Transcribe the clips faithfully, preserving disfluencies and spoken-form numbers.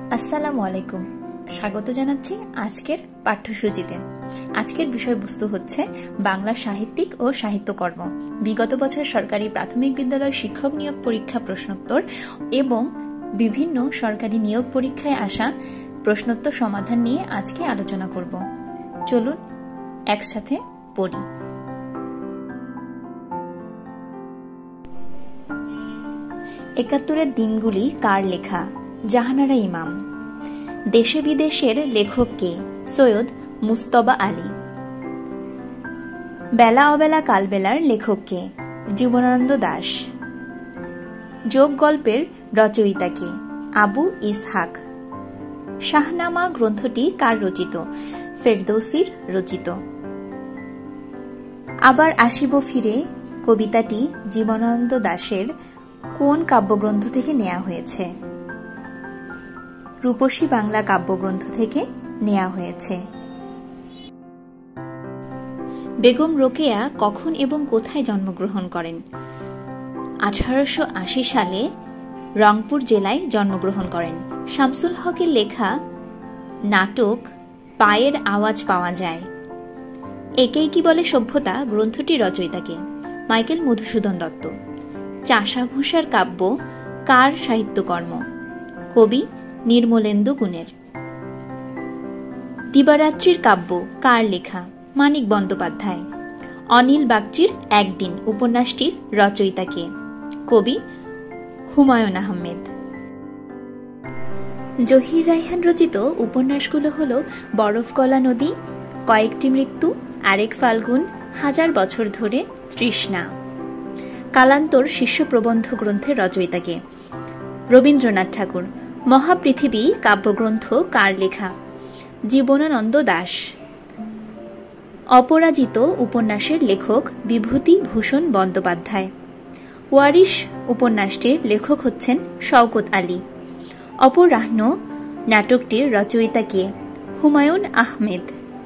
আসসালামু আলাইকুম। স্বাগত জানাচ্ছি আজকের পাঠ্যসূচিতে। আজকের বিষয়বস্তু হচ্ছে বাংলা সাহিত্যিক ও সাহিত্যকর্ম, বিগত বছর সরকারি প্রাথমিক বিদ্যালয় শিক্ষক নিয়োগ পরীক্ষা প্রশ্নোত্তর এবং বিভিন্ন সরকারি নিয়োগ পরীক্ষায় আসা প্রশ্নোত্তর সমাধান নিয়ে আজকে আলোচনা করব। চলুন একসাথে পড়ি। একাত্তরের দিনগুলি কার লেখা? জাহানারা ইমাম। দেশে বিদেশের লেখক কে? সৈয়দ মুজতবা আলী। বেলা অবেলা কালবেলার লেখক কে? জীবনানন্দ দাশ। যোগ গল্পের রচয়িতা কে? আবু ইসহাক। শাহনামা গ্রন্থটি কার রচিত? ফেরদৌসির রচিত। আবার আসিব ফিরে কবিতাটি জীবনানন্দ দাশের কোন কাব্যগ্রন্থ থেকে নেওয়া হয়েছে? রূপসী বাংলা কাব্যগ্রন্থ থেকে নেওয়া হয়েছে। বেগম রোকেয়া কখন এবং কোথায় জন্মগ্রহণ করেন? আঠারোশো আশি সালে রংপুর জেলায় জন্মগ্রহণ করেন। শামসুল হকের লেখা নাটক পায়ের আওয়াজ পাওয়া যায় একেই কি বলে সভ্যতা গ্রন্থটি রচয়িতাকে? মাইকেল মধুসূদন দত্ত। চাষাভূষার কাব্য কার সাহিত্যকর্ম? কবি নির্মলেন্দু গুণের। দিবারাত্রির কাব্য কার লেখা? মানিক বন্দ্যোপাধ্যায়। অনিল বাগচির একদিন উপন্যাসটির রচয়িতা কে? কবি হুমায়ুন আহমেদ। জহির রায়হান রচিত উপন্যাসগুলো হল বরফ গলা নদী, কয়েকটি মৃত্যু, আরেক ফাল্গুন, হাজার বছর ধরে, তৃষ্ণা। কালান্তর শিষ্য প্রবন্ধ গ্রন্থের রচয়িতা কে? রবীন্দ্রনাথ ঠাকুর। মহাপৃথিবী কাব্যগ্রন্থ কার লেখা? জীবনানন্দ দাশ। অপরাজিত উপন্যাসের লেখক বিভূতি ভূষণ বন্দ্যোপাধ্যায়। ওয়ারিশ উপন্যাসটির লেখক হচ্ছেন শওকত আলী। অপরাহ্ন নাটকটির রচয়িতা কে? হুমায়ুন আহমেদ।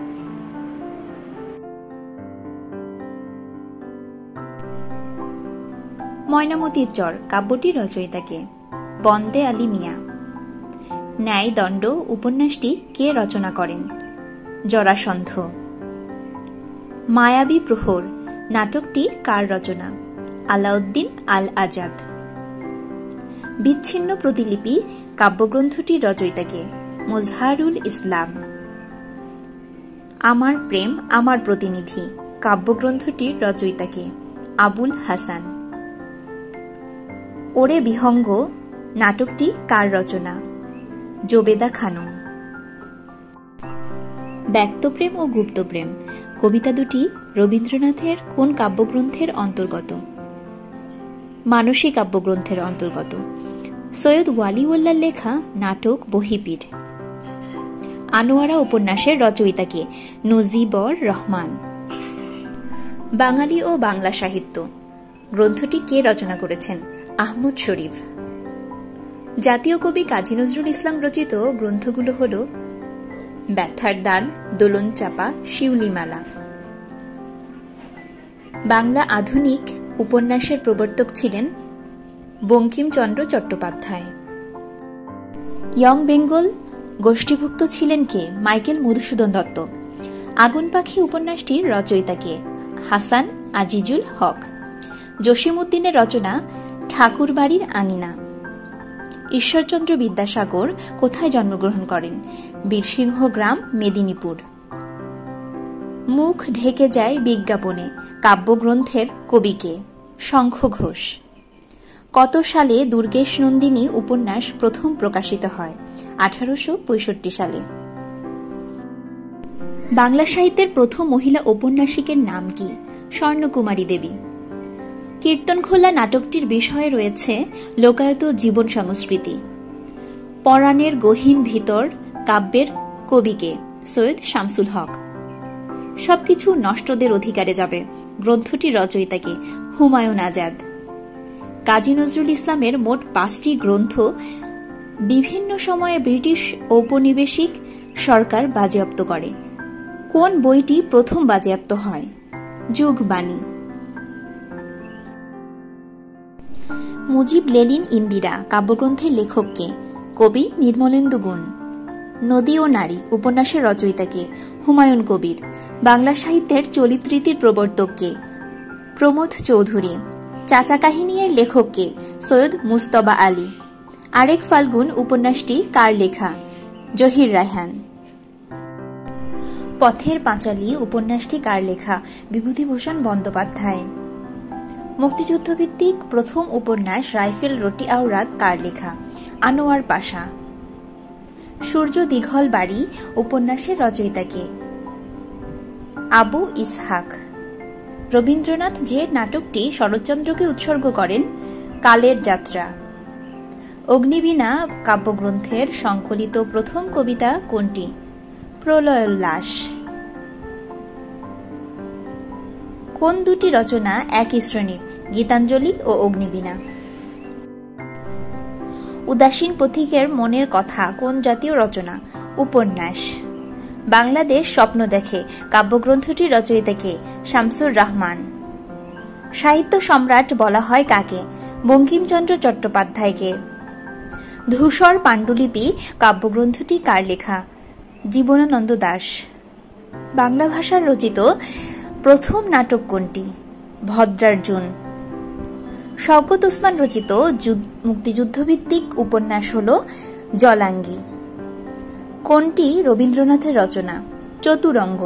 ময়নামতির চর কাব্যটির রচয়িতা কে? বন্দে আলী মিয়া। ন্যায়দণ্ড উপন্যাসটি কে রচনা করেন? জরাসন্ধ। মায়াবী প্রহর নাটকটি কার রচনা? আলাউদ্দিন আল আজাদ। বিচ্ছিন্ন প্রতিলিপি কাব্যগ্রন্থটির রচয়িতা কে? মুজহারুল ইসলাম। আমার প্রেম আমার প্রতিনিধি কাব্যগ্রন্থটির রচয়িতা কে? আবুল হাসান। ওরে বিহঙ্গ নাটকটি কার রচনা? জোবেদা খানম। ব্যক্তপ্রেম ও গুপ্তপ্রেম কবিতা দুটি রবীন্দ্রনাথের কোন কাব্যগ্রন্থের অন্তর্গত? মানসী কাব্যগ্রন্থের অন্তর্গত। সৈয়দ ওয়ালিউল্লাহর লেখা নাটক বহিপীর। আনোয়ারা উপন্যাসের রচয়িতা কে? নজিবর রহমান। বাঙালি ও বাংলা সাহিত্য গ্রন্থটি কে রচনা করেছেন? আহমদ শরীফ। জাতীয় কবি কাজী নজরুল ইসলাম রচিত গ্রন্থগুলো হল ব্যথার দান, দোলন চাপা, শিউলিমালা। বাংলা আধুনিক উপন্যাসের প্রবর্তক ছিলেন বঙ্কিমচন্দ্র চট্টোপাধ্যায়। ইয়ং বেঙ্গল গোষ্ঠীভুক্ত ছিলেন কে? মাইকেল মধুসূদন দত্ত। আগুন পাখি উপন্যাসটির রচয়িতা কে? হাসান আজিজুল হক। জসিমউদ্দিনের রচনা ঠাকুরবাড়ির আঙিনা। ঈশ্বরচন্দ্র বিদ্যাসাগর কোথায় জন্মগ্রহণ করেন? বীরসিংহ গ্রাম, মেদিনীপুর। মুখ ঢেকে যায় বিজ্ঞাপনে কাব্যগ্রন্থের কবি কে? শঙ্খ ঘোষ। কত সালে দুর্গেশ নন্দিনী উপন্যাস প্রথম প্রকাশিত হয়? আঠারোশো পঁয়ষট্টি সালে। বাংলা সাহিত্যের প্রথম মহিলা ঔপন্যাসিকের নাম কি? স্বর্ণকুমারী দেবী। কীর্তনখোলা নাটকটির বিষয়ে রয়েছে লোকায়ত জীবন সংস্কৃতি। পরাণের গহীন ভিতর কাব্যের কবি কে? সৈয়দ শামসুল হক। সবকিছু নষ্টদের অধিকারে যাবে গ্রন্থটির রচয়িতা কে? হুমায়ুন আজাদ। কাজী নজরুল ইসলামের মোট পাঁচটি গ্রন্থ বিভিন্ন সময়ে ব্রিটিশ ঔপনিবেশিক সরকার বাজেয়াপ্ত করে। কোন বইটি প্রথম বাজেয়াপ্ত হয়? যুগবাণী। মুজিব লেলিন ইন্দিরা কাব্যগ্রন্থের লেখক কে? কবি নির্মলেন্দু গুণ। নদী ও নারী উপন্যাসের রচয়িতা কে? হুমায়ুন কবির। বাংলা সাহিত্যের চলিত রীতির প্রবর্তক কে? প্রমথ চৌধুরী। চাচা কাহিনী এর লেখক কে? সৈয়দ মুজতবা আলী। আরেক ফাল্গুন উপন্যাসটি কার লেখা? জহির রায়হান। পথের পাঁচালী উপন্যাসটি কার লেখা? বিভূতিভূষণ বন্দ্যোপাধ্যায়। মুক্তিযুদ্ধভিত্তিক প্রথম উপন্যাস রাইফেল রটি আওরাত কার লেখা? আনোয়ার পাশা। সূর্য দীঘল বাড়ি উপন্যাসের রচয়িতা কে? আবু ইসহাক। রবীন্দ্রনাথ যে নাটকটি শরৎচন্দ্রকে উৎসর্গ করেন? কালের যাত্রা। অগ্নিবীণা কাব্যগ্রন্থের সংকলিত প্রথম কবিতা কোনটি? প্রলয়োল্লাস। কোন দুটি রচনা একই শ্রেণীর? গীতাঞ্জলি ও অগ্নিবীণা। উদাসীন পথিকের মনের কথা কোন জাতীয় রচনা? উপন্যাস। বাংলাদেশ স্বপ্ন দেখে কাব্যগ্রন্থটির রচয়িতা কে? শামসুর রাহমান। সাহিত্য সম্রাট বলা হয় কাকে? বঙ্কিমচন্দ্র চট্টোপাধ্যায়কে। ধূসর পাণ্ডুলিপি কাব্যগ্রন্থটি কার লেখা? জীবনানন্দ দাশ। বাংলা ভাষার রচিত প্রথম নাটক কোনটি? ভদ্রার্জুন। শওকত ওসমান রচিত মুক্তিযুদ্ধভিত্তিক উপন্যাস হল জলাঙ্গি। কোনটি রবীন্দ্রনাথের রচনা? চতুরঙ্গ।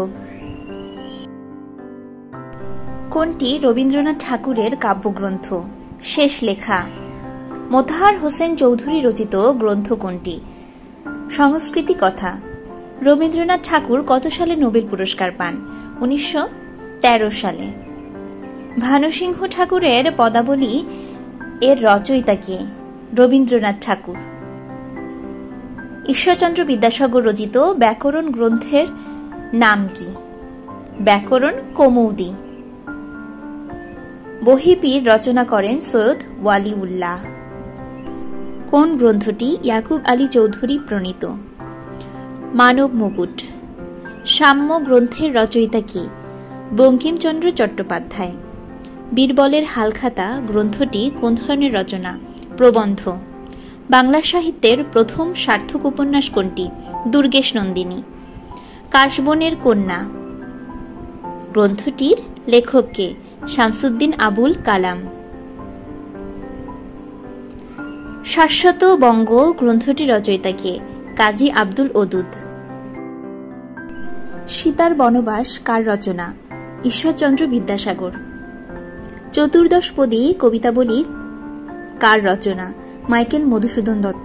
কোনটি রবীন্দ্রনাথ ঠাকুরের কাব্যগ্রন্থ? শেষ লেখা। মোতাহার হোসেন চৌধুরী রচিত গ্রন্থ কোনটি? সংস্কৃতি কথা। রবীন্দ্রনাথ ঠাকুর কত সালে নোবেল পুরস্কার পান? উনিশশো তেরো সালে। ভানুসিংহ ঠাকুরের পদাবলী এর রচয়িতা কে? রবীন্দ্রনাথ ঠাকুর। ঈশ্বরচন্দ্র বিদ্যাসাগর রচিত ব্যাকরণ গ্রন্থের নাম কি? ব্যাকরণ কৌমুদি। বহিপীর রচনা করেন সৈয়দ ওয়ালিউল্লাহ। কোন গ্রন্থটি ইয়াকুব আলী চৌধুরী প্রণীত? মানব মুকুট। সাম্য গ্রন্থের রচয়িতা কি? বঙ্কিমচন্দ্র চট্টোপাধ্যায়। বীরবলের হালখাতা গ্রন্থটি কোন ধরনের রচনা? প্রবন্ধ। বাংলা সাহিত্যের প্রথম সার্থক উপন্যাস কোনটি? দুর্গেশ নন্দিনী। কাশবনের কন্যা গ্রন্থটির লেখক কে? শামসুদ্দিন আবুল কালাম। শাশ্বত বঙ্গ গ্রন্থটির রচয়িতা কে? কাজী আব্দুল ওদুদ। সীতার বনবাস কার রচনা? ঈশ্বরচন্দ্র বিদ্যাসাগর। চতুর্দশপদী কবিতাবলী কার রচনা? মাইকেল মধুসূদন দত্ত।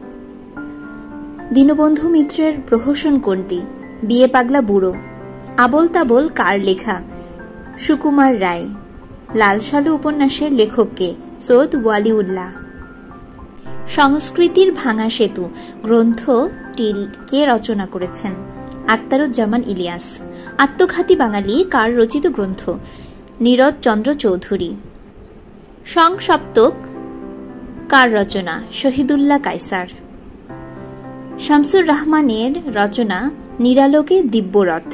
দীনবন্ধু মিত্রের প্রহসন কোনটি? বিয়ে পাগলা বুড়ো। আবোল তাবোল কার লেখা? সুকুমার রায়। লাল সালু উপন্যাসের লেখক কে? সৈয়দ ওয়ালিউল্লাহ। সংস্কৃতির ভাঙা সেতু গ্রন্থটি কে রচনা করেছেন? আখতারুজ্জামান ইলিয়াস। আত্মঘাতী বাঙালি কার রচিত গ্রন্থ? নীরদ চন্দ্র চৌধুরী। সংসপ্তক কার রচনা? শহীদুল্লাহ কায়সার। শামসুর রাহমানের রচনা নিরালোকে দিব্যরথ।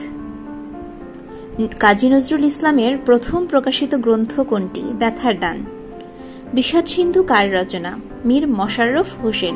কাজী নজরুল ইসলামের প্রথম প্রকাশিত গ্রন্থ কোনটি? ব্যথার দান। বিষাদ সিন্ধু কার রচনা? Mir Mosharraf Hossain.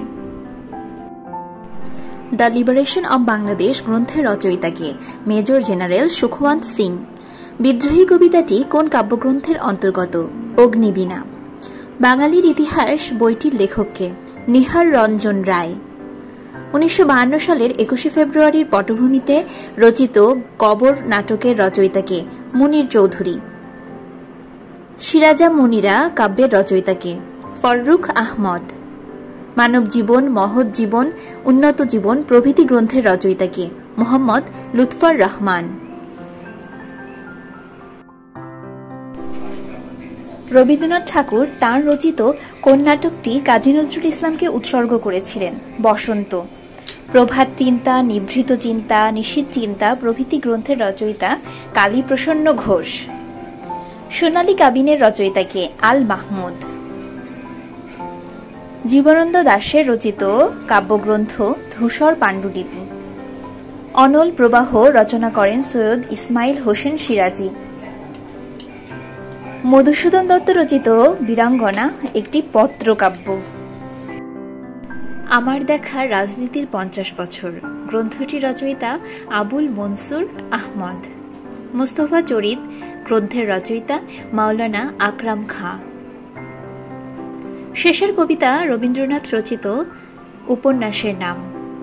The liberation of Bangladesh গ্রন্থের রচয়িতা কে? Major general Sukhwant Singh. বিদ্রোহী কবিতাটি কোন কাব্যগ্রন্থের অন্তর্গত? অগ্নিবীণা। বাঙালির ইতিহাস বইটির লেখক কে? নিহার রঞ্জন রায়। উনিশশো বাহান্ন সালের একুশে ফেব্রুয়ারির পটভূমিতে রচিত কবর নাটকের রচয়িতা কে? মুনির চৌধুরী। সিরাজা মুনিরা কাব্যের রচয়িতা কে? ফররুখ আহমদ। মানব জীবন, মহৎ জীবন, উন্নত জীবন প্রভৃতি গ্রন্থের রচয়িতা কে? মোহাম্মদ লুৎফর রহমান। রবীন্দ্রনাথ ঠাকুর তাঁর রচিত কোন নাটকটি কাজী নজরুল ইসলামকে উৎসর্গ করেছিলেন? বসন্ত। প্রভাত চিন্তা, নিভৃত চিন্তা, নিশীথ চিন্তা প্রভৃতি গ্রন্থের রচয়িতা কালীপ্রসন্ন ঘোষ। সোনালী কাবিনের রচয়িতা কে? আল মাহমুদ। জীবনানন্দ দাশের রচিত কাব্যগ্রন্থ ধূসর পাণ্ডুলিপি। অনল প্রবাহ রচনা করেন সৈয়দ ইসমাইল হোসেন সিরাজি। মধুসূদন দত্ত রচিত বীরাঙ্গনা একটি পত্রকাব্য। আমার দেখা রাজনীতির পঞ্চাশ বছর গ্রন্থটি রচয়িতা আবুল মনসুর আহমদ। মুস্তফা চরিত গ্রন্থের রচয়িতা মাওলানা আকরাম খাঁ। শেষের কবিতা রবীন্দ্রনাথ রচিত উপন্যাসের নাম।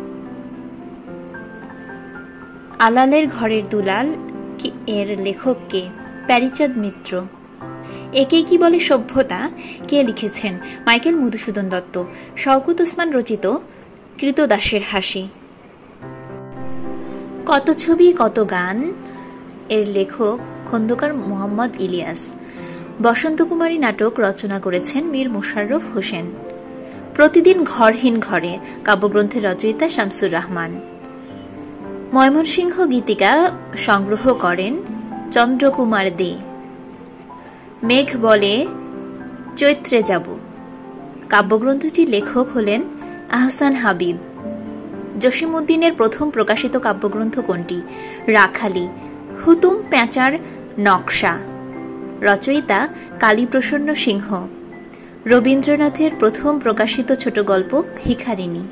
আলালের ঘরের দুলাল এর লেখক কে? প্যারীচাঁদ মিত্র। একে কি বলে সভ্যতা কে লিখেছেন? মাইকেল মধুসূদন দত্ত। শওকত ওসমান রচিত কৃতদাসের হাসি। কত ছবি কত গান এর লেখক খন্দকার মোহাম্মদ ইলিয়াস। বসন্ত কুমারী নাটক রচনা করেছেন মীর মোশাররফ হোসেন। প্রতিদিন ঘরহীন ঘরে কাব্যগ্রন্থের রচয়িতা শামসুর রহমান। ময়মনসিংহ গীতিকা সংগ্রহ করেন চন্দ্রকুমার দে। মেঘ বলে চৈত্রে যাব কাব্যগ্রন্থটির লেখক হলেন আহসান হাবিব। জসিমউদ্দিনের প্রথম প্রকাশিত কাব্যগ্রন্থ কোনটি? রাখালি। হুতুম প্যাঁচার নকশা রচয়িতা কালীপ্রসন্ন সিংহ। রবীন্দ্রনাথের প্রথম প্রকাশিত ছোট গল্প ভিখারিণী।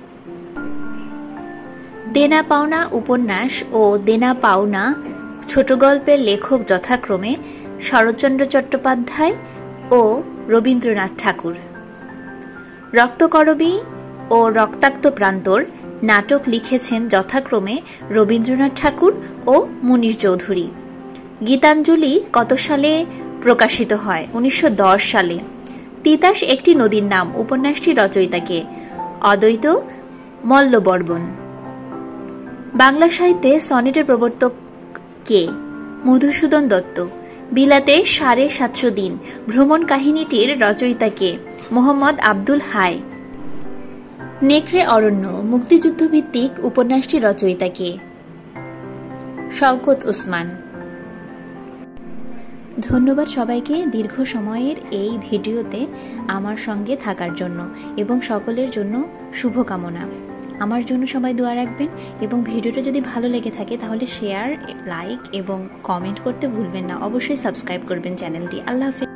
দেনা পাওনা উপন্যাস ও দেনা পাওনা ছোট গল্পের লেখক যথাক্রমে শরৎচন্দ্র চট্টোপাধ্যায় ও রবীন্দ্রনাথ ঠাকুর। রক্তকরবী ও রক্তাক্ত প্রান্তর নাটক লিখেছেন যথাক্রমে রবীন্দ্রনাথ ঠাকুর ও মুনীর চৌধুরী। গীতাঞ্জলি কত সালে প্রকাশিত হয়? উনিশশো দশ সালে। তিতাস একটি নদীর নাম উপন্যাসটির রচয়িতাকে? অদ্বৈত মল্লবর্বন। বাংলা সাহিত্যে সনেটের প্রবর্তক কে? মধুসূদন দত্ত। বিলাতে সাড়ে সাতশো দিন ভ্রমণ কাহিনীটির রচয়িতা কে? মোহাম্মদ আব্দুল হাই। নেকড়ে অরণ্য মুক্তিযুদ্ধ ভিত্তিক উপন্যাসটির রচয়িতা কে? শওকত ওসমান। ধন্যবাদ সবাইকে দীর্ঘ সময়ের এই ভিডিওতে আমার সঙ্গে থাকার জন্য এবং সকলের জন্য শুভকামনা। আমার জন্য সবাই দোয়া রাখবেন এবং ভিডিওটা যদি ভালো লেগে থাকে তাহলে শেয়ার, লাইক এবং কমেন্ট করতে ভুলবেন না। অবশ্যই সাবস্ক্রাইব করবেন চ্যানেলটি। আল্লাহ হাফেজ।